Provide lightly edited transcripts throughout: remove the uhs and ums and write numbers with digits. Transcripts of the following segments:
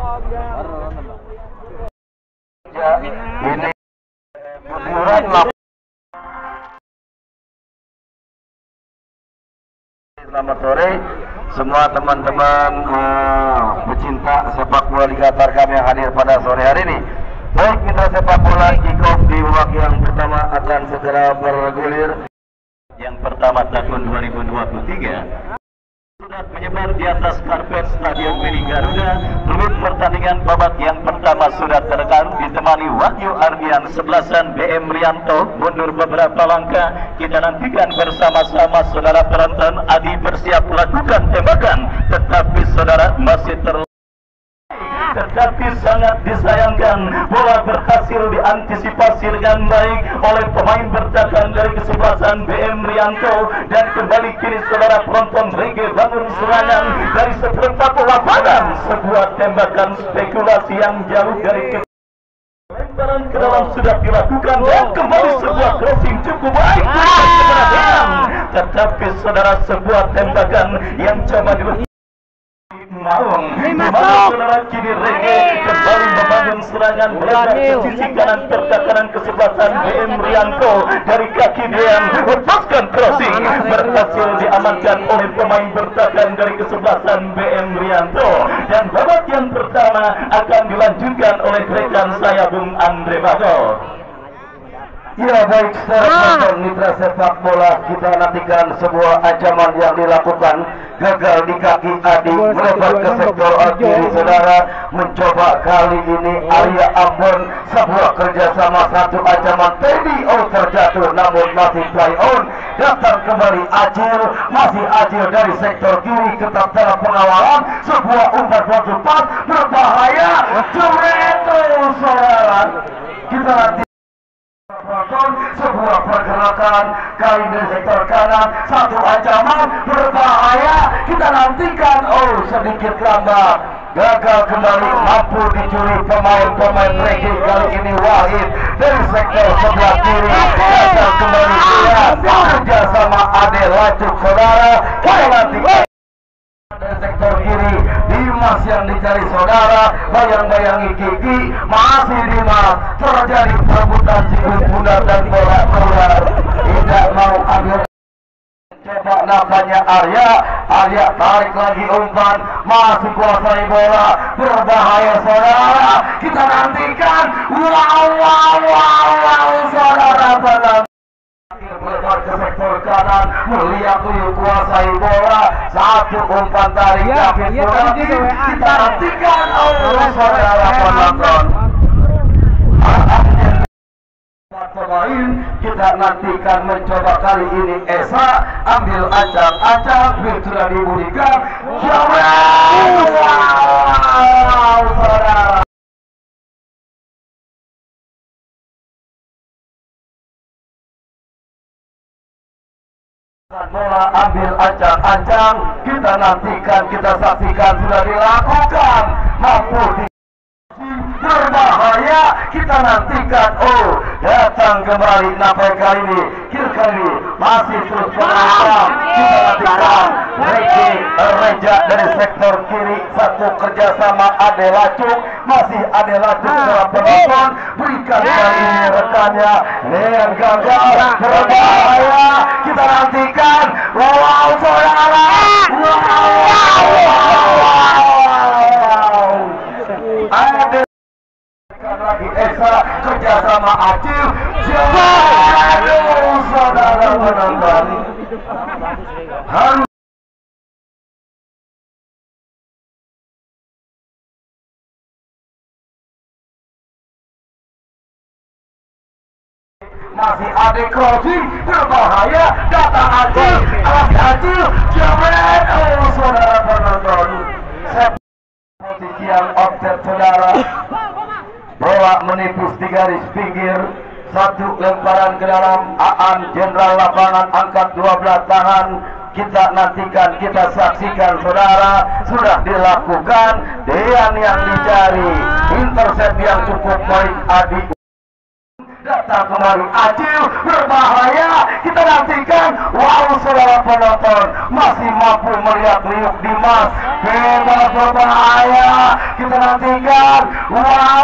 Ya, ini kejuaraan lah. Selamat sore semua teman-teman pecinta sepak bola Liga Tarkam yang hadir pada sore hari ini. Baik, mitra sepak bola kick-off di babak yang pertama akan segera bergulir. Yang pertama tahun 2023 sudah menyebar di atas karpet Stadion Mini Garuda. Peluit pertandingan babak yang pertama sudah terekam ditemani Wahyu Ardian sebelasan BM Rianto mundur beberapa langkah. Kita nantikan bersama-sama saudara penonton. Adi bersiap lakukan tembakan, tetapi saudara masih tetapi sangat disayangkan bola berhasil diantisipasi dengan baik oleh pemain bertahan dari kesebelasan BM Rianto, dan kembali kini saudara penonton Rege bangun serangan dari seperempat lapangan. Sebuah tembakan spekulasi yang jauh dari lemparan ke dalam sudah dilakukan, dan kembali sebuah crossing cukup baik tetapi saudara sebuah tembakan yang coba dilakukan Maung, saudara kini Rege kembali membangun serangan melebar ke sisi kanan pertahanan kesebelasan BM Rianto. Dari kaki dia lepaskan crossing, berhasil diamankan oleh pemain bertahan dari kesebelasan BM Rianto, dan babak yang pertama akan dilanjutkan oleh rekan saya Bung Andre Bago. Ya baik, saudara mitra sepak bola, kita nantikan sebuah ancaman yang dilakukan. Gagal di kaki Adi, melebar ke sektor kiri saudara. Mencoba kali ini Arya Ambon, sebuah kerjasama satu ancaman. Teddy terjatuh namun masih play on. Datang kembali Acil, masih Acil dari sektor kiri, ketat dalam pengawalan. Sebuah umpan cepat berbahaya. Jureto saudara, kita nanti sebuah pergerakan kali dari sektor kanan, satu ancaman berbahaya. Kita nantikan, sedikit lambat, gagal kembali, mampu dicuri pemain Regi. Kali ini Wahid dari sektor sebelah kiri, gagal kembali kerja sama Ade Lacuk saudara. Kali nanti dari sektor kiri Dimas yang dicari saudara, bayang-bayangi Kiki, masih Dimas, terjadi perebutan sikut bunda dan bola keluar, tidak mau ambil. Coba nampaknya Arya tarik lagi umpan, masih kuasai bola, berbahaya saudara. Kita nantikan, wow saudara, melebar ke sektor kanan, Mulia Tuyul kuasai bola, satu umpan tarik David Muradi. Kita nantikan, saudara penonton, pemain kita nantikan mencoba kali ini. Esa ambil acak-acak, sudah dibunyikan, wow saudara. Bola ambil ancang-ancang, kita nantikan, kita saksikan, sudah dilakukan, mampu berbahaya. Kita nantikan, datang kembali nampaknya kali ini, kiri masih terus menantang. Kita nantikan Reja dari sektor kiri, satu kerjasama Ade Lacuk, masih Ade Lacuk dalam penonton, berikan kali ini rekannya dengan gagal berbahaya. Kita nantikan, wow saudara, Ade lagi Esa kerjasama Acil, saudara penonton harus masih ada crossing berbahaya, datang Acil, jebret, saudara penonton, posisi yang offset saudara, bola menipis di garis pinggir, satu lemparan ke dalam. Aan Jenderal lapangan angkat 12 tangan. Kita nantikan, kita saksikan saudara, sudah dilakukan. Dean yang dicari, intercept yang cukup baik Adi. Datang kembali Acil, berbahaya. Kita nantikan, wow saudara penonton, masih mampu melihat liuk Dimas, bebas berbahaya. kita nantikan. Wow,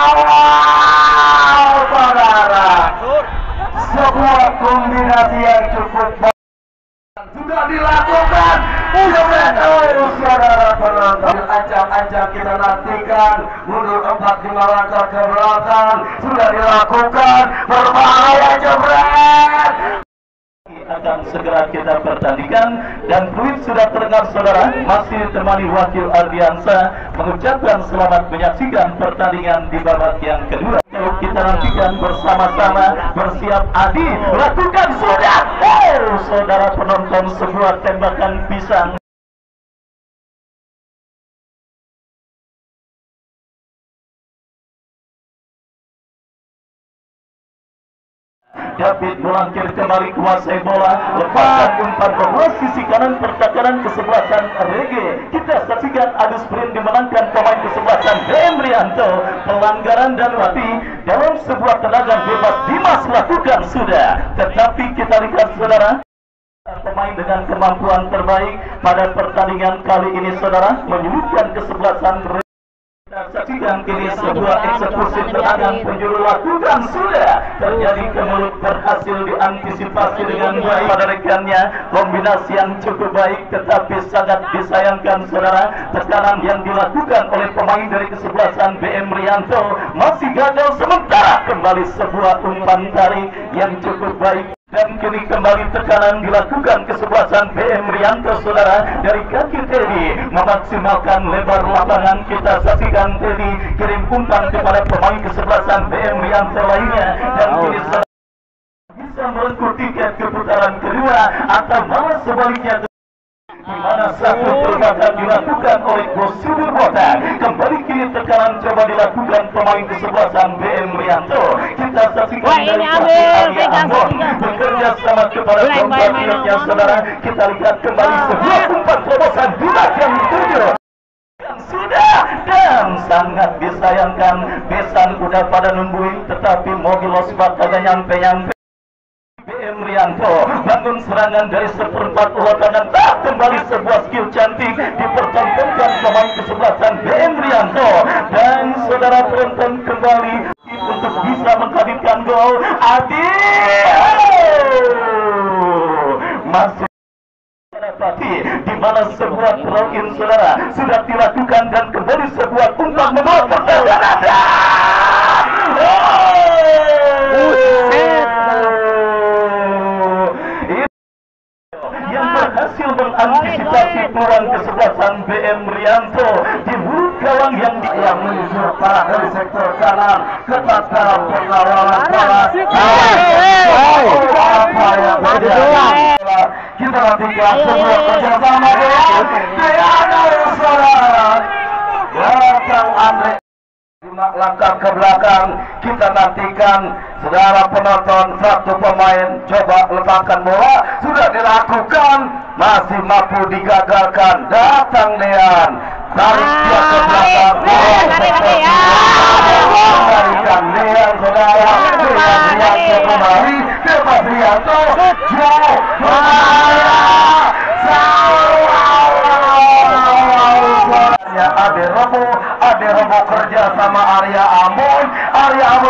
saudara, sebuah kombinasi yang cukup sudah dilakukan. Saudara penonton, ancang-ancang kita nantikan, mundur 4-5 langkah ke belakang, sudah dilakukan, berbahaya, jebret. Akan segera kita pertandingan dan fluid sudah terdengar saudara, masih ditemani wakil Ardiansa mengucapkan selamat menyaksikan pertandingan di babak yang kedua. Kita nantikan bersama-sama, bersiap Adi, lakukan sudah. Saudara penonton, sebuah tembakan pisang. David melangkir kembali kuasai bola, lepaskan umpan bola sisi kanan pertahanan kesebelasan Rege. Kita saksikan adu sprint dimenangkan pemain kesebelasan BM Rianto. Pelanggaran dan mati dalam sebuah tendangan bebas Dimas lakukan sudah. Tetapi kita lihat saudara, pemain dengan kemampuan terbaik pada pertandingan kali ini saudara menyulitkan kesebelasan Rege. Saksikan kini sebuah eksekusi tendangan penjuru lakukan sudah terjadi ke mulut, berhasil diantisipasi dengan baik pada rekannya. Kombinasi yang cukup baik tetapi sangat disayangkan saudara, tekanan yang dilakukan oleh pemain dari kesebelasan BM Rianto masih gagal. Sementara kembali sebuah umpan tarik yang cukup baik. Dan kini kembali tekanan dilakukan kesebelasan BM Rianto saudara, dari kaki Teddy memaksimalkan lebar lapangan. Kita saksikan Teddy kirim umpan kepada pemain kesebelasan BM Rianto lainnya, dan kini saudara bisa merengkuh tiket ke putaran kedua atau malah sebaliknya, di mana satu perbuatan dilakukan oleh Bosibur Botak. Kembali kini tekanan coba dilakukan pemain kesebelasan BM Rianto. Kita saksikan dari Arya Ambon bekerja sama kepada pembantunya saudara. Kita lihat kembali sebuah umpan terobosan di bagian 7 yang sudah, dan sangat disayangkan Besan udah pada nungguin tetapi mobil Osbat kagak nyampe-nyampe. BM Rianto bangun serangan dari seperempat lapangan, tak kembali sebuah skill cantik dipertontonkan pemain kesebelasan BM Rianto, dan saudara penonton kembali untuk bisa menghadirkan gol. Adi masuk di mana sebuah throw-in saudara sudah dilakukan dan kembali sebuah umpan membawa pertandingan. Berhasil mengantisipasi peluang kesebelasan BM Rianto di mulut gawang yang menuju para dari sektor kanan, ketat dalam pengawalan bola. Apa yang terjadi? Kita nantikan sebuah kerjasama dengan saudara. Datang Andre 5 langkah ke belakang. Kita nantikan saudara penonton, satu pemain coba letakkan bola, sudah dilakukan, masih mampu digagalkan. Datang Dean, tarik dia ke belakang, kembalikan Dean saudara. Dean Rianto kembali, bebas Rianto, jauh bahaya. Ade Robo kerja sama Arya Ambon. Arya Ambon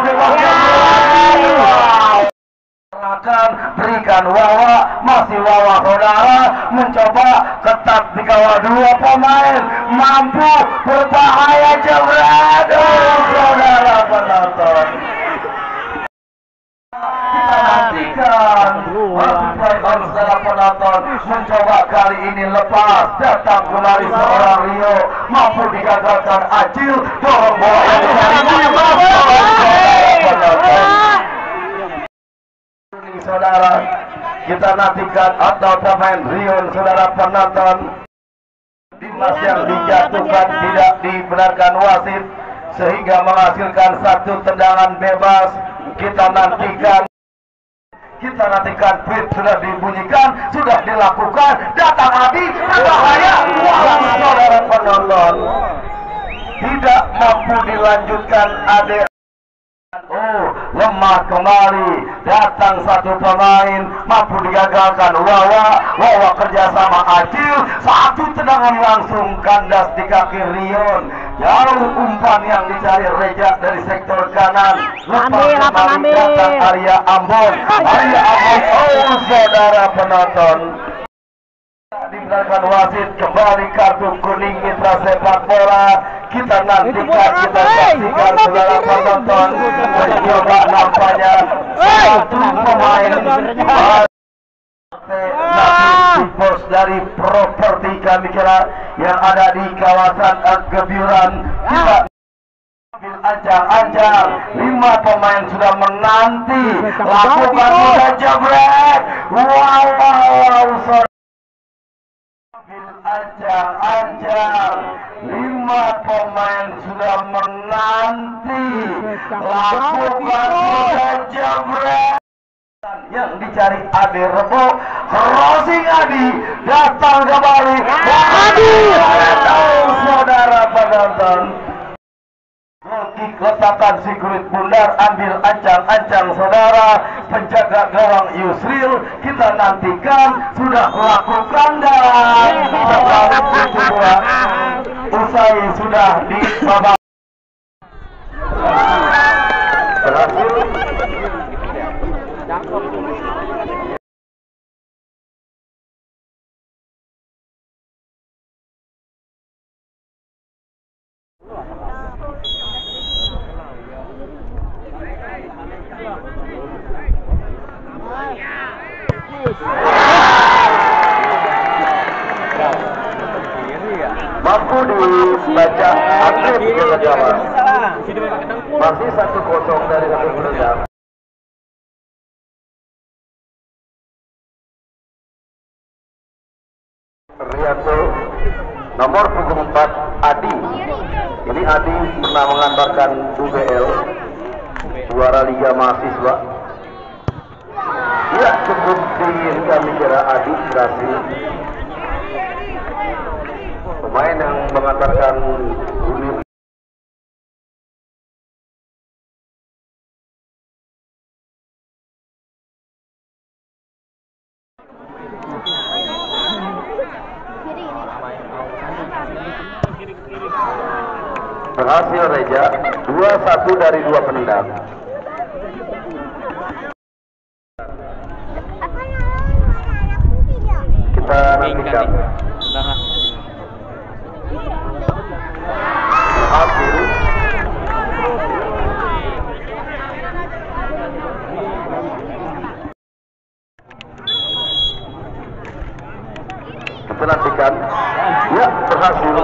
akan berikan Wawa, masih Wawa saudara mencoba ketat dikawal dua pemain, mampu berbahaya, jebret saudara penonton. Kita nantikan saudara penonton mencoba kali ini lepas, datang kembali seorang Rio, mampu digagalkan Acil, dorong bola yang saudara. Kita nantikan atau pemain Rio saudara penonton. Dimas yang dijatuhkan tidak dibenarkan wasit sehingga menghasilkan satu tendangan bebas. Kita nantikan tweet sudah dibunyikan, sudah dilakukan, datang Adi, berbahaya. Wah, saudara penonton, tidak mampu dilanjutkan Ade lemah kembali, datang satu pemain mampu digagalkan. Wawa kerjasama Acil, satu tendangan langsung kandas di kaki Rion. Jauh umpan yang dicari Reja dari sektor kanan. Lepas kembali datang Arya Ambon. Saudara penonton, dibenarkan wasit, kembali kartu kuning mitra sepak bola. Kita nantikan, kita saksikan saudara penonton, mencoba nampaknya satu pemain bos dari properti kami kira yang ada di kawasan Gebyuran. Kita ambil ajang-ajang, 5 pemain sudah menanti, lakukan sudah jebrek. Ajang-ajang, 5 pemain sudah menanti, lakukan sudah jebrek. Yang dicari Ade Rebo, crossing Adi, datang kembali Adi. Saudara penonton, kick letakkan si kulit bundar, ambil ancang-ancang saudara, penjaga gawang Yusril. Kita nantikan sudah melakukan dan usai sudah di babak berhasil. Mampu dibaca Andri Gilagawa. Masih 1-0 dari satu penendang. Rianto nomor punggung 4 Adi. Ini Adi pernah mengantarkan UBL juara Liga Mahasiswa. Ya, cukup dingin kami kira Adi berhasil. Pemain yang mengantarkan unit berhasil Reja, 2-1 dari 2 penendang. Kita nantikan hasil. Kita nantikan, ya berhasil.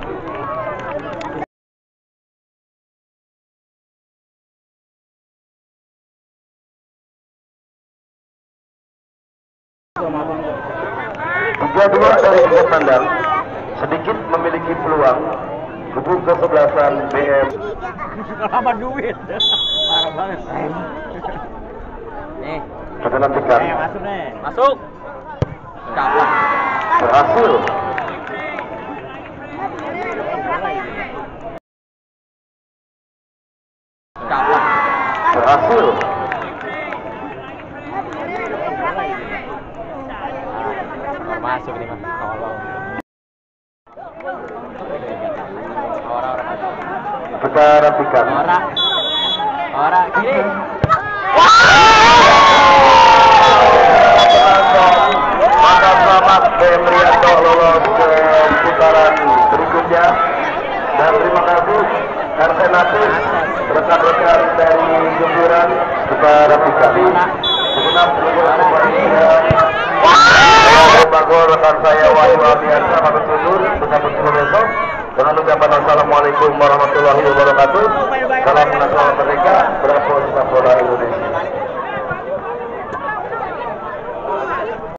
Dua dari 3 tandang sedikit memiliki peluang. Kubu kesebelasan BM. Apa duit? Parah banget. Nih. Kita nantikan. Masuk nih. Masuk. Dapat. Berhasil. Dapat. Berhasil. Masuk ini mah. Kita rapikan. Ora kiri. Maka selamat BM Rianto lolos ke putaran berikutnya. Dan terima kasih Arsenatis, rekan-rekan dari Gebyuran. Kita rapikan. Segenap bagol rekan saya Wahyu Aldiansa pamit undur, bersama besok dengan ucapan assalamualaikum warahmatullahi wabarakatuh. Salam